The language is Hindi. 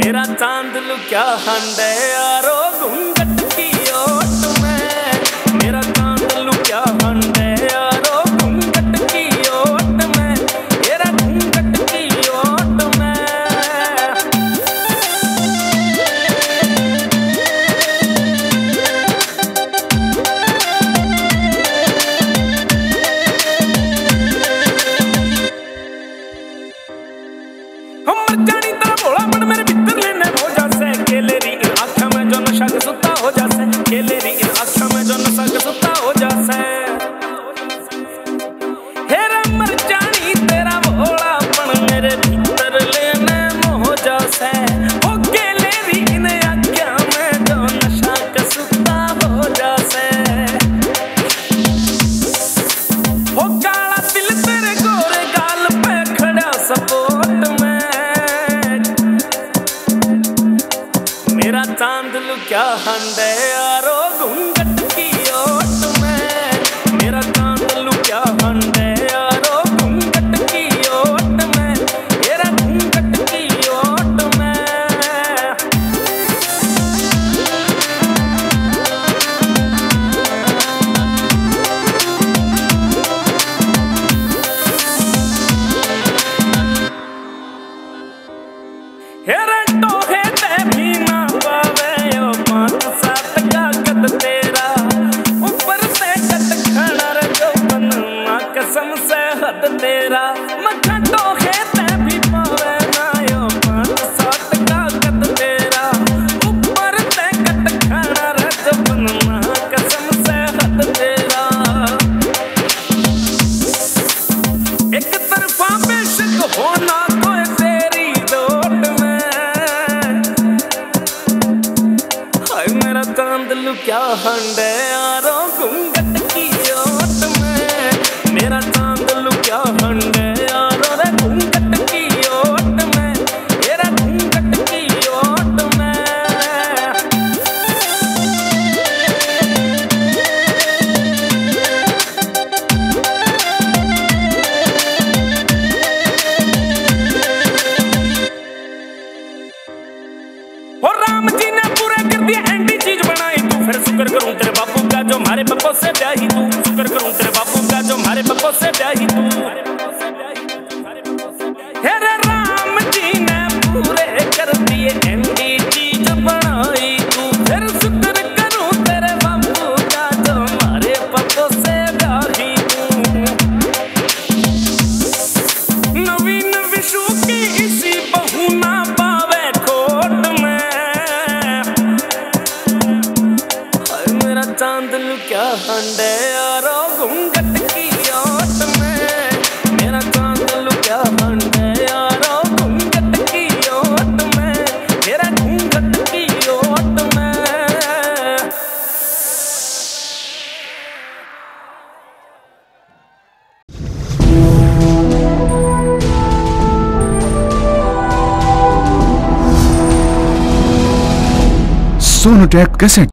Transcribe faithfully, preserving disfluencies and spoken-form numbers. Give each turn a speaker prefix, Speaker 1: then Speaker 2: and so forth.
Speaker 1: मेरा चांद लुक्या हंडे यारो घूंघट की ओट में, मेरा चांद लुक्या हंडे यारो घूंघट की ओट में, मेरा घूंघट की ओट में। हम मर जानी तरह भोला पण मेरे भीतर लेने हो जासे, केलेरी इन आँखों में जो नशा के सुता हो जासे, केलेरी इन आँखों में जो नशा के सुता हो जासे। हेरा मर जानी तेरा भोला पण मेरे भीतर लेने हो जासे, ओ केलेरी इन आँखों में जो नशा के सुता हो जासे। ओ काला दिल तेरे गोरे गाल पे खड़ा सपोर्ट में, मेरा चांद लुक्या हंडे यारो घूंघट की ओट में, मेरा चांद लुक्या हंडे यारो घूंघट की ओट में, मेरा घूंघट की ओट में। हेरे टोहे ते भी ना पावे ओ पाँच सात का कद तेरा, ऊपर से कट खड़ा रे जो बनना कसम से हद तेरा। मखा टोहे ते भी पावे ना ओ पाँच सात का कद तेरा, ऊपर से कट खड़ा रे जो बनना कसम से हद तेरा। एक तरफा बेशक होना कोई तेरी दौड़ में, हाय मेरा चांद लुक्या हंडे यारो घूंघट की ओट में, मेरा चांद लुक्या हंडे यारो रे घूंघट की ओट में, मेरा घूंघट की ओट में। और राम जी ने पूरा कर दिया एंटी चीज बनाई तू, फिर शुक्र करूं तेरे बापू का जो हमारे पप्पो से ब्याही तू, शुक्र करूं तेरे बापू का जो हमारे पप्पो से ब्याही तू। हेरे राम जी ने पूरे कर दिए एंटी चीज बनाई तू, फिर शुक्र करूं तेरे बापू का जो हमारे पप्पो से ब्याही तू। नवीन विशु की इसी बहू ना पावे खोट में, हाय मेरा चांद लुक्या हंडे यारो घूंघट की ओट में, मेरा चांद लुक्या हंडे यारो घूंघट की ओट में, मेरा घूंघट की ओट में।
Speaker 2: सोनोटेक कैसेट।